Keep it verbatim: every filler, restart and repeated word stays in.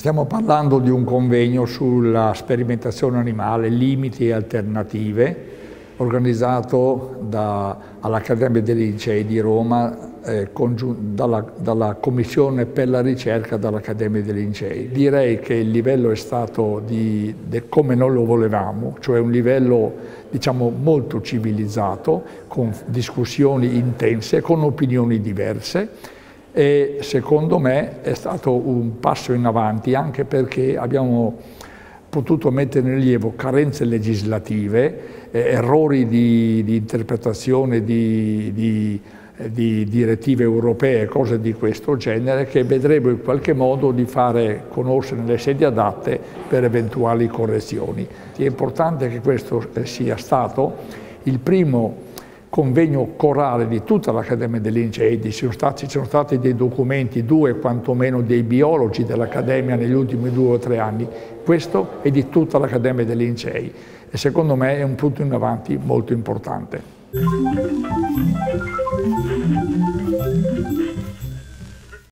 Stiamo parlando di un convegno sulla sperimentazione animale, limiti e alternative, organizzato dall'Accademia dei Lincei di Roma, eh, dalla, dalla Commissione per la ricerca dall'Accademia dei Lincei. Direi che il livello è stato di, di come noi lo volevamo, cioè un livello diciamo molto civilizzato, con discussioni intense, con opinioni diverse. E secondo me è stato un passo in avanti anche perché abbiamo potuto mettere in rilievo carenze legislative, eh, errori di, di interpretazione di, di, di direttive europee, cose di questo genere che vedremo in qualche modo di fare conoscere nelle sedi adatte per eventuali correzioni. È importante che questo sia stato il primo convegno corale di tutta l'Accademia dei Lincei. Ci sono stati, ci sono stati dei documenti, due quantomeno dei biologi dell'Accademia negli ultimi due o tre anni. Questo è di tutta l'Accademia dei Lincei e secondo me è un punto in avanti molto importante.